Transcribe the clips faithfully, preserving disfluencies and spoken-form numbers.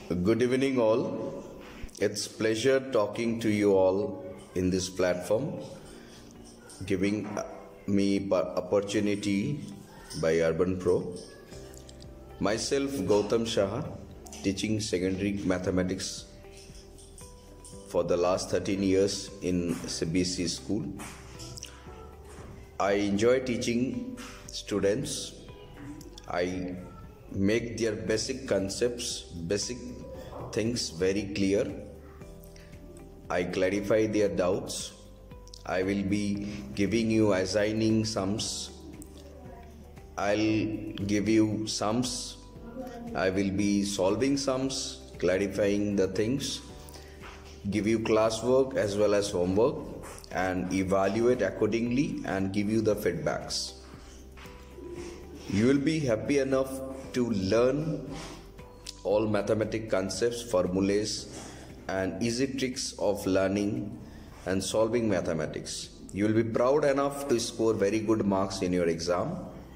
Good evening, all. It's pleasure talking to you all in this platform, giving me opportunity by Urban Pro. Myself, Gautam Shah, teaching secondary mathematics for the last thirteen years in C B S E school. I enjoy teaching students. I make their basic concepts, basic things very clear. I clarify their doubts. I will be giving you assigning sums. I'll give you sums. I will be solving sums, clarifying the things, give you classwork as well as homework, and evaluate accordingly and give you the feedbacks. You will be happy enough to learn all mathematic concepts, formulas, and easy tricks of learning and solving mathematics. You will be proud enough to score very good marks in your exam.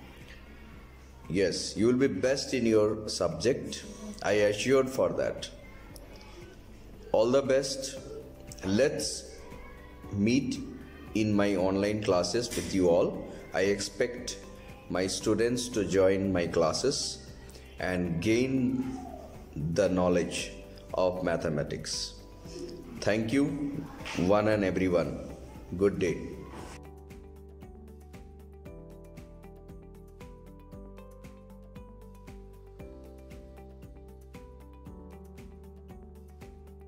Yes, you will be best in your subject. I assured for that. All the best. Let's meet in my online classes with you all. I expect my students to join my classes and gain the knowledge of mathematics. Thank you, one and everyone. Good day.